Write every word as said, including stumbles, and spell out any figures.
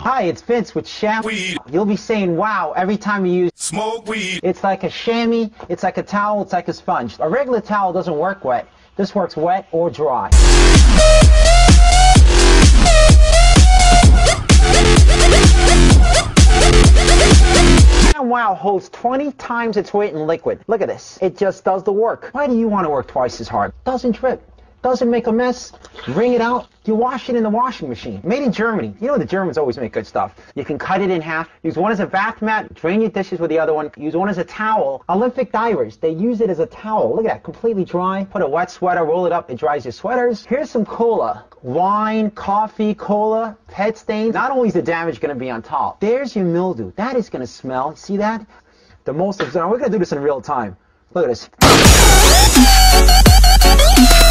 Hi, it's Vince with Shampoo. Weed. You'll be saying wow every time you use Smoke weed. It's like a chamois, it's like a towel, it's like a sponge. A regular towel doesn't work wet. This works wet or dry. Wow holds twenty times its weight in liquid. Look at this. It just does the work. Why do you want to work twice as hard? Doesn't drip. Doesn't make a mess. Wring it out. You wash it in the washing machine. Made in Germany. You know the Germans always make good stuff. You can cut it in half. Use one as a bath mat. Drain your dishes with the other one. Use one as a towel. Olympic divers, they use it as a towel. Look at that. Completely dry. Put a wet sweater. Roll it up. It dries your sweaters. Here's some cola. Wine, coffee, cola, pet stains. Not only is the damage going to be on top, there's your mildew. That is going to smell. See that? The most observed. We're going to do this in real time. Look at this.